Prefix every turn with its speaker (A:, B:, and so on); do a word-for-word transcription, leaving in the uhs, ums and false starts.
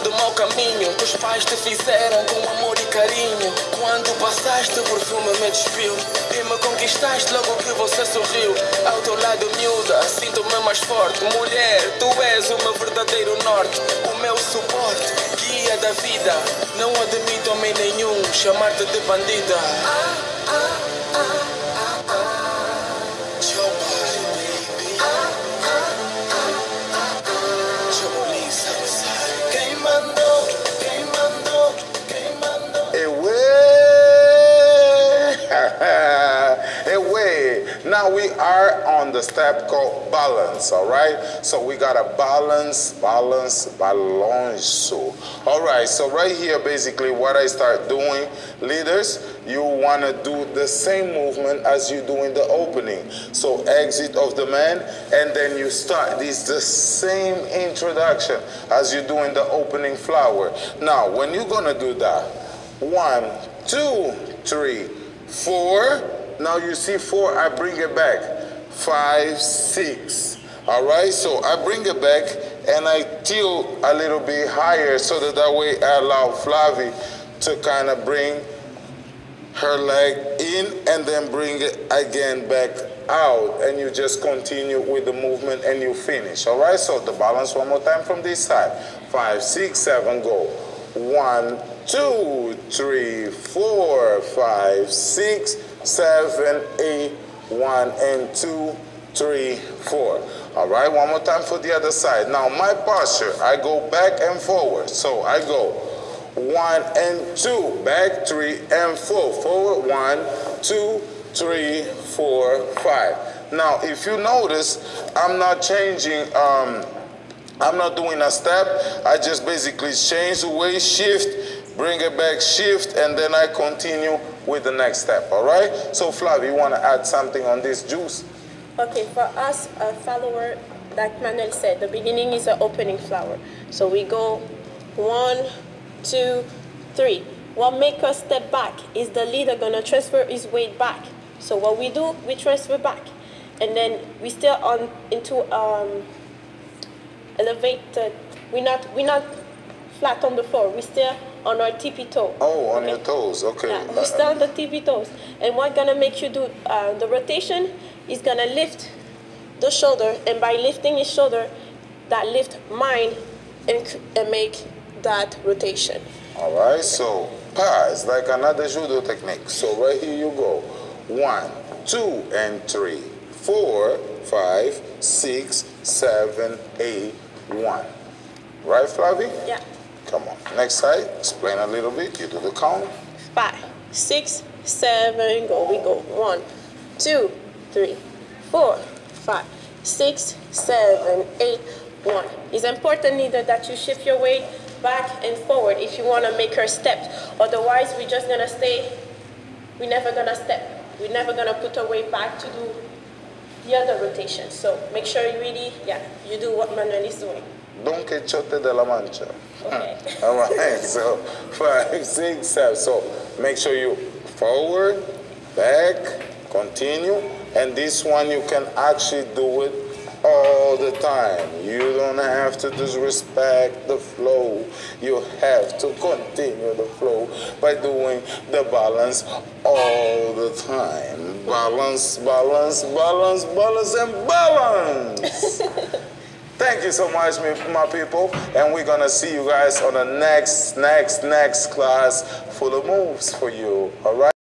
A: do mau caminho que os pais te fizeram com amor e carinho. Quando passaste, o perfume me despiu e me conquistaste logo que você sorriu. Ao teu lado, miúda, sinto-me mais forte. Mulher, tu és o meu verdadeiro norte, o meu suporte, guia da vida. Não admito homem nenhum chamar-te de bandida. Ah, ah, ah, ah, ah. Your body, baby. Ah, ah, ah, ah, ah. Your release outside. Quem mandou? Quem mandou? Quem mandou?
B: Away! Away! Now we are on the step called balance, all right? So we got a balance, balance, balanço. All right, so right here, basically what I start doing, leaders, you want to do the same movement as you do in the opening. So exit of the man, and then you start. This is the same introduction as you do in the opening flower. Now, when you're going to do that, one, two, three, four. Now you see four, I bring it back. Five, six. All right, so I bring it back and I tilt a little bit higher so that that way I allow Flavie to kind of bring her leg in and then bring it again back out, and you just continue with the movement and you finish. All right, so the balance one more time from this side. Five, six, seven, go. One, two, three, four, five, six, seven, eight, one, and two, three, four. All right, one more time for the other side. Now my posture, I go back and forward. So I go one and two, back, three and four. Forward, one, two, three, four, five. Now, if you notice, I'm not changing, um, I'm not doing a step. I just basically change the way, shift, bring it back, shift, and then I continue with the next step, all right? So, Flavie, you want to add something on this juice?
C: Okay, for us, a follower, like Manuel said, the beginning is an opening flower. So we go one, two, three. What makes us step back is the leader gonna transfer his weight back. So what we do, we transfer back, and then we still on into um, elevated. We're not we're not flat on the floor. We still on our tippy toe.
B: Oh, on
C: okay?
B: your toes, okay.
C: Yeah, we still on the tippy toes. And what's gonna make you do uh, the rotation is gonna lift the shoulder, and by lifting his shoulder, that lift mine and, and make that rotation.
B: All right, so pa is like another judo technique. So right here you go. One, two, and three, four, five, six, seven, eight, one. Right, Flavie?
C: Yeah.
B: Come on. Next side. Explain a little bit. You do the count.
C: Five, six, seven, go. We go. One, two, three, four, five, six, seven, eight, one. It's important either that you shift your weight back and forward if you want to make her step. Otherwise, we're just going to stay, we're never going to step. We're never going to put her weight back to do the other rotation. So make sure you really, yeah, you do what Manuel is doing.
B: Don Quixote de la Mancha.
C: Okay.
B: All right, so five, six, seven. So make sure you forward, back, continue. And this one you can actually do it all the time. You don't have to disrespect the flow. You have to continue the flow by doing the balance all the time. Balance, balance, balance, balance, and balance. Thank you so much, my people. And we're going to see you guys on the next, next, next class full of moves for you. All right?